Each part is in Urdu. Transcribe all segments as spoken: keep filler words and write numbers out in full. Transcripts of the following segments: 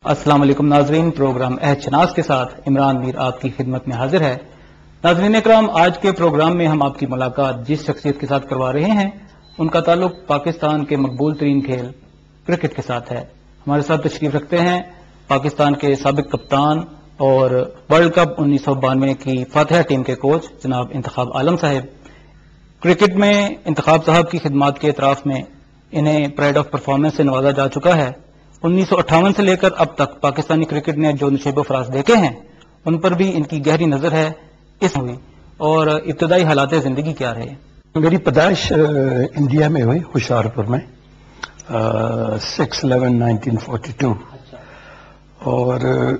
السلام علیکم ناظرین، پروگرام عہد شناس کے ساتھ عمران میر آپ کی خدمت میں حاضر ہے۔ ناظرین اکرام، آج کے پروگرام میں ہم آپ کی ملاقات جس شخصیت کے ساتھ کروا رہے ہیں ان کا تعلق پاکستان کے مقبول ترین کھیل کرکٹ کے ساتھ ہے۔ ہمارے ساتھ تشریف رکھتے ہیں پاکستان کے سابق کپتان اور ورلڈ کپ انیس سو بانوے کی فاتحہ ٹیم کے کوچ جناب انتخاب عالم صاحب۔ کرکٹ میں انتخاب صاحب کی خدمات کے اعتراف میں انہیں پرائڈ آف پرفارمنس سے نوازا جا چکا ہے۔ انیس سو اٹھاون سے لے کر اب تک پاکستانی کرکٹ نے جو نشیب و فراز دیکھے ہیں ان پر بھی ان کی گہری نظر ہے۔ اس ہوئی اور ابتدائی حالات زندگی کیا رہے؟ میری پیدائش انڈیا میں ہوئی، ہوشیارپور میں، six eleven nineteen forty two, اور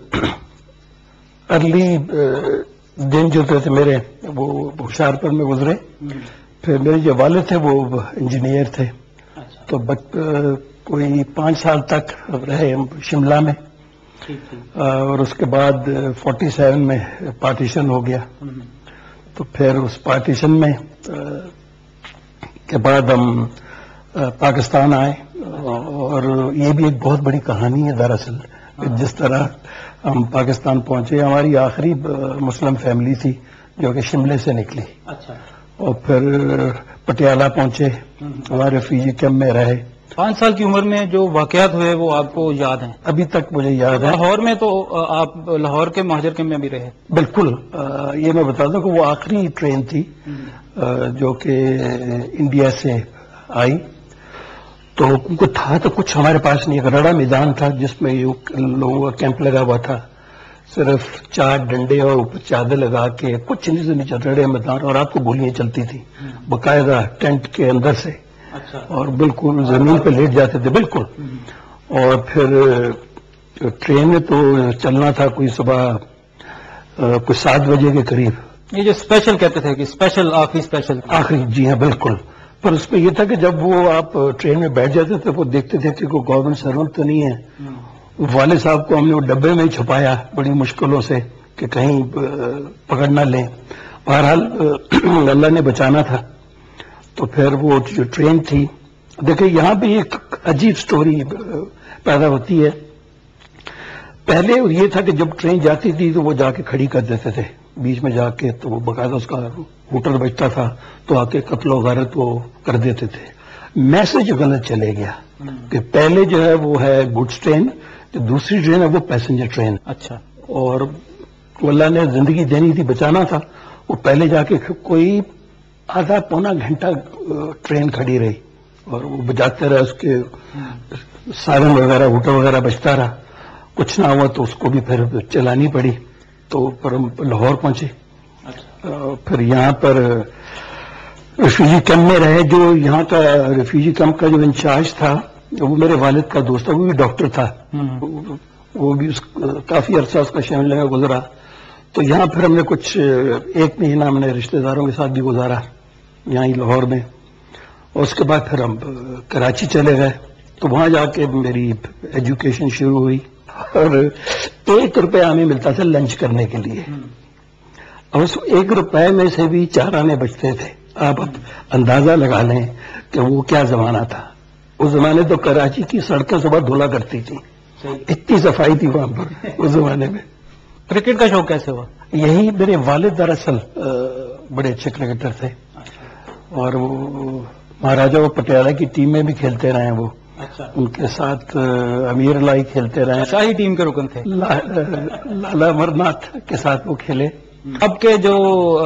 ارلی دن جو تھے میرے وہ ہوشیارپور میں گزرے۔ پھر میرے جو والد تھے وہ انجینئر تھے، تو کوئی پانچ سال تک رہے ہم شملہ میں، اور اس کے بعد فورٹی سیون میں پارٹیشن ہو گیا۔ تو پھر اس پارٹیشن میں کے بعد ہم پاکستان آئے، اور یہ بھی ایک بہت بڑی کہانی ہے دراصل، جس طرح ہم پاکستان پہنچے۔ ہماری آخری مسلم فیملی تھی جو کہ شملے سے نکلی، اور پھر پٹیالہ پہنچے، وہاں ریفیوجی کیمپ میں رہے۔ پانچ سال کی عمر میں جو واقعات ہوئے وہ آپ کو یاد ہیں؟ ابھی تک مجھے یاد ہے۔ لاہور میں تو آپ لاہور کے مہاجر کیمپ میں بھی رہے؟ بالکل، یہ میں بتا دوں کہ وہ آخری ٹرین تھی جو کہ انڈیا سے آئی، تو کو تھا تو کچھ ہمارے پاس نہیں، ایک رڑا میدان تھا جس میں لوگوں کا کیمپ لگا ہوا تھا، صرف چار ڈنڈے اور اوپر چادر لگا کے کچھ نہیں سے نیچے رڑے میدان، اور آپ کو گولیاں چلتی تھی باقاعدہ ٹینٹ کے اندر سے، اور بالکل زمین پہ لیٹ جاتے تھے بالکل۔ اور پھر ٹرین میں تو چلنا تھا کوئی صبح کوئی سات بجے کے قریب۔ یہ جو اسپیشل کہتے تھے کہ اسپیشل آخری اسپیشل آخری، جی ہاں بالکل۔ پر اس میں یہ تھا کہ جب وہ آپ ٹرین میں بیٹھ جاتے تھے وہ دیکھتے تھے کہ کوئی گورنمنٹ سرونٹ تو نہیں ہے۔ والد صاحب کو ہم نے وہ ڈبے میں ہی چھپایا بڑی مشکلوں سے کہ کہیں پکڑ نہ لیں۔ بہرحال اللہ نے بچانا تھا۔ تو پھر وہ جو ٹرین تھی، دیکھیں یہاں بھی ایک عجیب سٹوری پیدا ہوتی ہے۔ پہلے یہ تھا کہ جب ٹرین جاتی تھی تو وہ جا کے کھڑی کر دیتے تھے بیچ میں جا کے، تو وہ باقاعدہ اس کا ہوٹل بجتا تھا تو آ کے قتل و غارت وہ کر دیتے تھے۔ میسج غلط چلے گیا کہ پہلے جو ہے وہ ہے گڈس ٹرین، جو دوسری ٹرین ہے وہ پیسنجر ٹرین۔ اچھا، اور اللہ نے زندگی دینی تھی، بچانا تھا، وہ پہلے جا کے کوئی آدھا پونا گھنٹہ ٹرین کھڑی رہی، اور وہ بجاتے رہے، اس کے سائرن وغیرہ ہوٹل وغیرہ بجتا رہا، کچھ نہ ہوا تو اس کو بھی پھر چلانی پڑی۔ تو پھر ہم لاہور پہنچے، پھر یہاں پر ریفیوجی کیمپ میں رہے۔ جو یہاں کا ریفیوجی کیمپ کا جو انچارج تھا وہ میرے والد کا دوست تھا، وہ بھی ڈاکٹر تھا، وہ بھی کافی عرصہ اس کا شملے میں گزرا۔ تو یہاں پھر ہم نے کچھ ایک مہینہ ہم نے رشتہ داروں کے ساتھ بھی گزارا یہاں ہی لاہور میں، اور اس کے بعد پھر ہم کراچی چلے گئے۔ تو وہاں جا کے میری ایجوکیشن شروع ہوئی، اور ایک روپے ہمیں ملتا تھا لنچ کرنے کے لیے، اور اس ایک روپے میں سے بھی چار آنے بچتے تھے۔ آپ اندازہ لگا لیں کہ وہ کیا زمانہ تھا۔ اس زمانے تو کراچی کی سڑکیں صبح دھولا کرتی تھی، اتنی صفائی تھی وہاں پر اس زمانے میں۔ کرکٹ کا شوق کیسے ہوا؟ یہی میرے والد دراصل بڑے اچھے کرکٹر تھے، اور وہ مہاراجا وہ پٹیالہ کی ٹیم میں بھی کھیلتے رہے ہیں، وہ ان کے ساتھ امیر لائی کھیلتے رہے، شاہی ٹیم کے رکن تھے، لالا امرناتھ کے ساتھ وہ کھیلے۔ اب کے جو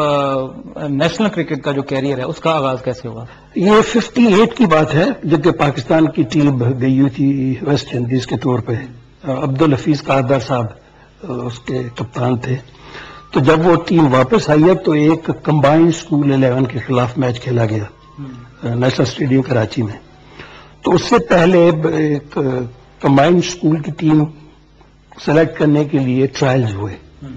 نیشنل کرکٹ کا جو کیریئر ہے اس کا آغاز کیسے ہوا؟ یہ ففٹی ایٹ کی بات ہے جب کہ پاکستان کی ٹیم گئی ہوئی تھی ویسٹ انڈیز کے طور پہ۔ عبدالحفیظ قادر صاحب اس کے کپتان تھے۔ تو جب وہ ٹیم واپس آئی ہے تو ایک کمبائنڈ اسکول الیون کے خلاف میچ کھیلا گیا نیشنل اسٹیڈیم کراچی میں۔ تو اس سے پہلے ایک کمبائنڈ اسکول کی ٹیم سلیکٹ کرنے کے لیے ٹرائلز ہوئے،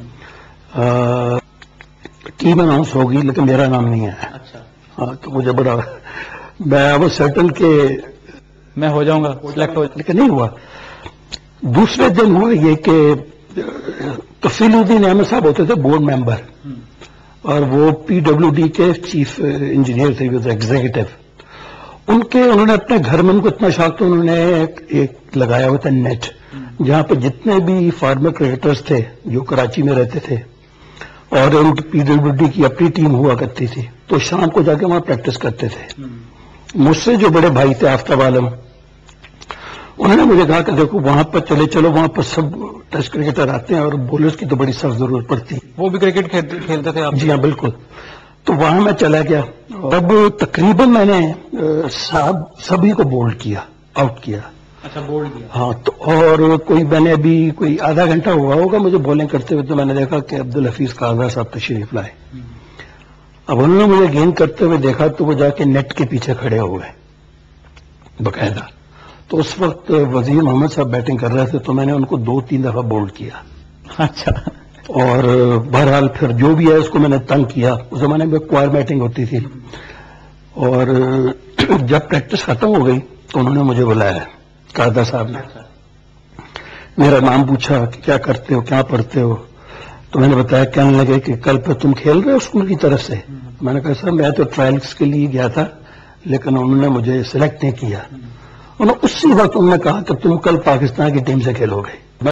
ٹیم اناؤنس ہوگی لیکن میرا نام نہیں آیا۔ ہاں، تو مجھے بڑا میں وہ سرٹن کہ میں ہو جاؤں گا سلیکٹ ہو، لیکن نہیں ہوا۔ دوسرے دن ہوا یہ کہ کفیل الدین احمد صاحب ہوتے تھے بورڈ ممبر، اور وہ پی ڈبلیو ڈی کے چیف انجینئر تھے، ایگزیکٹو۔ ان کے انہوں نے اپنے گھر میں ان کو اتنا شوق تھا، انہوں نے ایک لگایا ہوا تھا نیٹ جہاں پہ جتنے بھی فارمر کرکٹرز تھے جو کراچی میں رہتے تھے اور ان کی پی ڈبلیو ڈی کی اپنی ٹیم ہوا کرتی تھی تو شام کو جا کے وہاں پریکٹس کرتے تھے. مجھ سے جو بڑے بھائی تھے آفتاب عالم, انہوں نے مجھے کہا کہ دیکھو وہاں پر چلے چلو, وہاں پر سب ٹیسٹ کرکٹر آتے ہیں اور بولرز کی تو بڑی سخت ضرورت پڑتی ہے. وہ بھی کرکٹ کھیلتے تھے آپ؟ جی ہاں بالکل. تو وہاں میں چلا گیا. اب تقریباً میں نے صاحب سبھی کو بولڈ کیا, آؤٹ کیا. اچھا, بولڈ کیا. ہاں, تو اور کوئی میں نے ابھی کوئی آدھا گھنٹہ ہوا ہوگا مجھے بولنگ کرتے ہوئے, تو میں نے دیکھا کہ عبدالحفیظ کاغذ صاحب تشریف لائے. اب انہوں نے مجھے گیند کرتے ہوئے دیکھا تو وہ جا کے نیٹ کے پیچھے کھڑے ہو گئے باقاعدہ. تو اس وقت وزیر محمد صاحب بیٹنگ کر رہے تھے, تو میں نے ان کو دو تین دفعہ بولڈ کیا. اچھا. اور بہرحال پھر جو بھی ہے اس کو میں نے تنگ کیا. اس زمانے میں کوائر بیٹنگ ہوتی تھی, اور جب پریکٹس ختم ہو گئی تو انہوں نے مجھے بلایا قاعدہ صاحب نے, میرا نام پوچھا کہ کیا کرتے ہو, کیا پڑھتے ہو. تو میں نے بتایا, کہنے لگے کہ کل پہ تم کھیل رہے ہو اسکول کی طرف سے. میں نے کہا سر میں تو ٹرائلس کے لیے گیا تھا لیکن انہوں نے مجھے سلیکٹ نہیں کیا. انہوں اسی وقت انہوں نے کہا کہ تم کل پاکستان کی ٹیم سے کھیلو گے.